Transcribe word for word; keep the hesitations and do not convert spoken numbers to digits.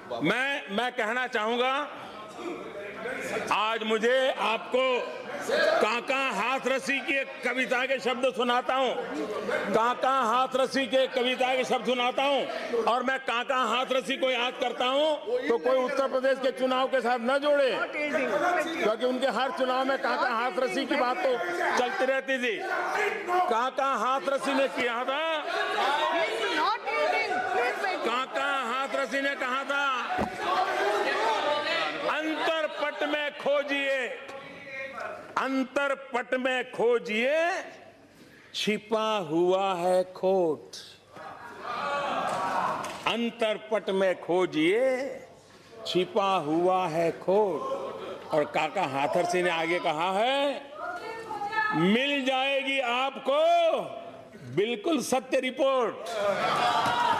मैं मैं कहना चाहूंगा, आज मुझे आपको काका हाथरसी की एक कविता के शब्द सुनाता हूँ। काका हाथरसी के कविता के शब्द सुनाता हूँ और मैं काका हाथरसी को याद करता हूँ तो कोई उत्तर प्रदेश के चुनाव के साथ न जोड़े, क्योंकि उनके हर चुनाव में काका हाथरसी की बात तो चलती रहती थी। काका हाथरसी ने किया था, काका हाथरसी ने कहा था, अंतरपट में खोजिए, अंतरपट में खोजिए, छिपा हुआ है खोट। अंतरपट में खोजिए, छिपा हुआ है खोट। और काका हाथरसी ने आगे कहा है, मिल जाएगी आपको बिल्कुल सत्य रिपोर्ट।